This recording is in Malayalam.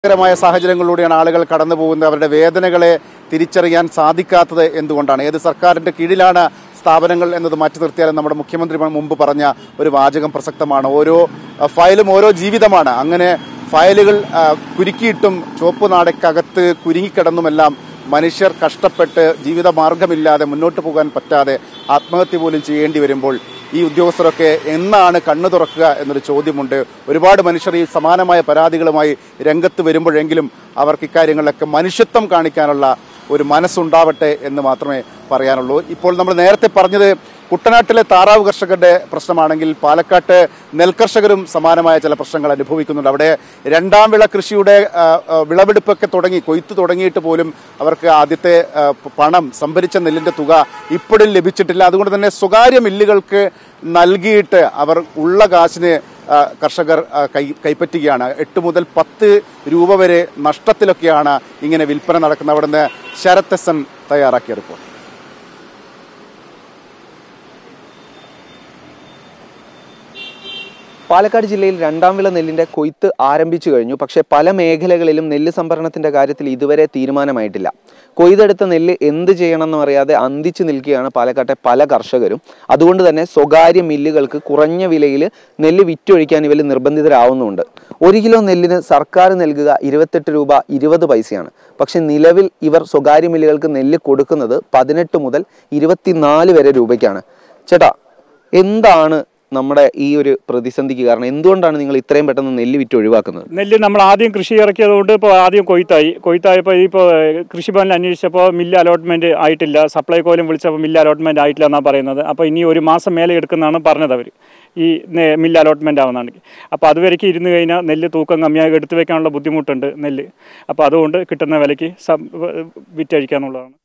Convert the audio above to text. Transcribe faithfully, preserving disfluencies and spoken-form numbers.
മായ സാഹചര്യങ്ങളിലൂടെയാണ് ആളുകൾ കടന്നു പോകുന്നത്. അവരുടെ വേദനകളെ തിരിച്ചറിയാൻ സാധിക്കാത്തത് എന്തുകൊണ്ടാണ്? ഏത് സർക്കാരിന്റെ കീഴിലാണ് സ്ഥാപനങ്ങൾ എന്നത് മാറ്റി നിർത്തിയാലും നമ്മുടെ മുഖ്യമന്ത്രി മുമ്പ് പറഞ്ഞ ഒരു വാചകം പ്രസക്തമാണ്. ഓരോ ഫയലും ഓരോ ജീവിതമാണ്. അങ്ങനെ ഫയലുകൾ കുരുക്കിയിട്ടും ചുവപ്പ് നാടയ്ക്കകത്ത് കുരുങ്ങിക്കിടന്നുമെല്ലാം മനുഷ്യർ കഷ്ടപ്പെട്ട് ജീവിത മാർഗമില്ലാതെ മുന്നോട്ട് പോകാൻ പറ്റാതെ ആത്മഹത്യ പോലും ചെയ്യേണ്ടി വരുമ്പോൾ ഈ ഉദ്യോഗസ്ഥരൊക്കെ എന്നാണ് കണ്ണു തുറക്കുക എന്നൊരു ചോദ്യമുണ്ട്. ഒരുപാട് മനുഷ്യർ ഈ സമാനമായ പരാതികളുമായി രംഗത്ത് വരുമ്പോഴെങ്കിലും അവർക്ക് ഇക്കാര്യങ്ങളിലൊക്കെ മനുഷ്യത്വം കാണിക്കാനുള്ള ഒരു മനസ്സുണ്ടാവട്ടെ എന്ന് മാത്രമേ പറയാനുള്ളൂ. ഇപ്പോൾ നമ്മൾ നേരത്തെ പറഞ്ഞത് കുട്ടനാട്ടിലെ താറാവ് കർഷകരുടെ പ്രശ്നമാണെങ്കിൽ പാലക്കാട്ട് നെൽകർഷകരും സമാനമായ ചില പ്രശ്നങ്ങൾ അനുഭവിക്കുന്നുണ്ട്. അവിടെ രണ്ടാം വിള കൃഷിയുടെ വിളവെടുപ്പൊക്കെ തുടങ്ങി, കൊയ്ത്ത് തുടങ്ങിയിട്ട് പോലും അവർക്ക് ആദ്യത്തെ പണം, സംഭരിച്ച നെല്ലിന്റെ തുക ഇപ്പോഴും ലഭിച്ചിട്ടില്ല. അതുകൊണ്ട് തന്നെ സ്വകാര്യ മില്ലുകൾക്ക് നൽകിയിട്ട് അവർ ഉള്ള കാശിന് കർഷകർ കൈ കൈപ്പറ്റുകയാണ്. എട്ട് മുതൽ പത്ത് രൂപ വരെ നഷ്ടത്തിലൊക്കെയാണ് ഇങ്ങനെ വിൽപ്പന നടക്കുന്നത്. അവിടുന്ന് ശരത് എസ് എൻ തയ്യാറാക്കിയ റിപ്പോർട്ട്. പാലക്കാട് ജില്ലയിൽ രണ്ടാം വിള നെല്ലിന്റെ കൊയ്ത്ത് ആരംഭിച്ചു കഴിഞ്ഞു. പക്ഷേ പല മേഖലകളിലും നെല്ല് സംഭരണത്തിന്റെ കാര്യത്തിൽ ഇതുവരെ തീരുമാനമായിട്ടില്ല. കൊയ്തെടുത്ത നെല്ല് എന്ത് ചെയ്യണമെന്ന് അറിയാതെ അന്തിച്ചു നിൽക്കുകയാണ് പാലക്കാട്ടെ പല കർഷകരും. അതുകൊണ്ട് തന്നെ സ്വകാര്യ മില്ലുകൾക്ക് കുറഞ്ഞ വിലയിൽ നെല്ല് വിറ്റൊഴിക്കാൻ ഇവർ നിർബന്ധിതരാവുന്നുണ്ട്. ഒരു കിലോ നെല്ലിന് സർക്കാർ നൽകുക ഇരുപത്തെട്ട് രൂപ ഇരുപത് പൈസയാണ്. പക്ഷെ നിലവിൽ ഇവർ സ്വകാര്യ മില്ലുകൾക്ക് നെല്ല് കൊടുക്കുന്നത് പതിനെട്ട് മുതൽ ഇരുപത്തിനാല് വരെ രൂപയ്ക്കാണ്. ചേട്ടാ, എന്താണ് നമ്മുടെ ഈ ഒരു പ്രതിസന്ധിക്ക് കാരണം? എന്തുകൊണ്ടാണ് നിങ്ങൾ ഇത്രയും പെട്ടെന്ന് നെല്ല് വിറ്റ് ഒഴിവാക്കുന്നത്? നെല്ല് നമ്മൾ ആദ്യം കൃഷി ഇറക്കിയതുകൊണ്ട് ഇപ്പോൾ ആദ്യം കൊയ്ത്തായി കൊയ്ത്തായപ്പോൾ ഇപ്പോൾ കൃഷിഭവനിൽ അന്വേഷിച്ചപ്പോൾ മില്ല് അലോട്ട്മെൻറ്റ് ആയിട്ടില്ല. സപ്ലൈകോയിലും വിളിച്ചപ്പോൾ മില്ല് അലോട്ട്മെൻറ്റ് ആയിട്ടില്ല എന്നാണ് പറയുന്നത്. അപ്പോൾ ഇനി ഒരു മാസം മേലെ എടുക്കുന്നതാണ് പറഞ്ഞത് അവർ, ഈ മില്ല് അലോട്ട്മെൻറ്റ് ആവുന്നതാണെങ്കിൽ. അപ്പോൾ അതുവരേക്ക് ഇരുന്ന് കഴിഞ്ഞാൽ നെല്ല് തൂക്കം കമ്മിയായി എടുത്തു വെക്കാനുള്ള ബുദ്ധിമുട്ടുണ്ട് നെല്ല്. അപ്പോൾ അതുകൊണ്ട് കിട്ടുന്ന വിലയ്ക്ക് വിറ്റഴിക്കാന്നുള്ളതാണ്.